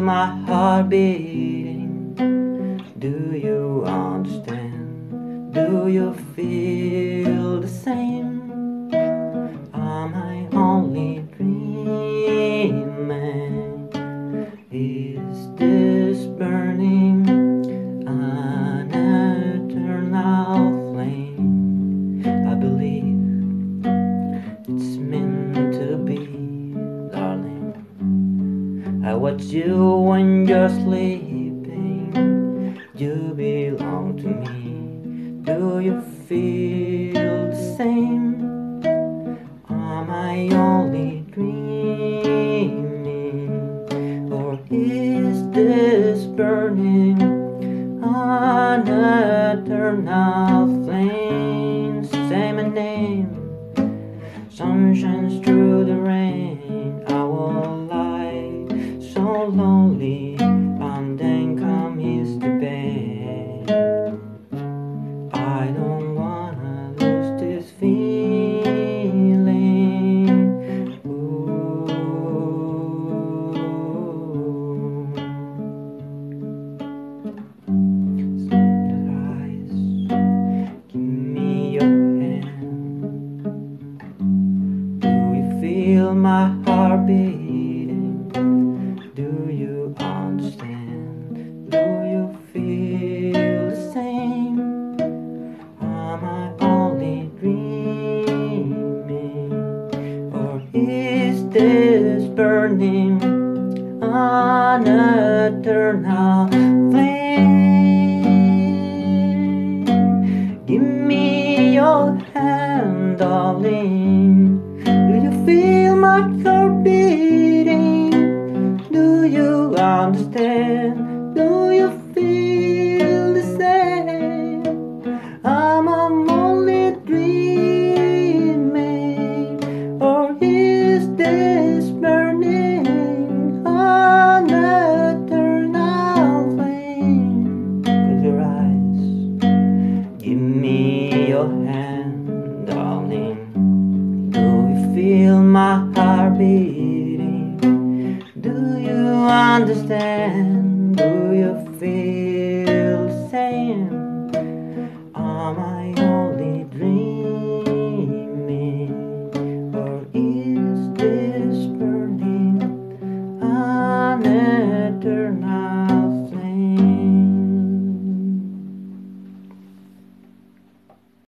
my heart beating? Do you understand? Do you feel the same? Am I only dreaming? Is this burning an eternal flame? I believe it's meant to be, darling. I watch you when you're sleeping. You belong to me. Do you feel the same? Am I only dreaming? Or is this burning an eternal flame? Say my name. Sun shines through the rain. I will lie so lonely, and then comes the pain. I don't wanna lose this feeling. Ooh. Sunrise, give me your hand. Feel my heart beating. Do you understand? Do you feel the same? Am I only dreaming? Or is this burning an eternal flame? Give me your hand, darling. Do you feel my heart beating? Do you understand? Do you feel the same? I'm only dreaming. Or is this burning an eternal flame? Close your eyes. Give me your hand, darling. Feel my heart beating. Do you understand? Do you feel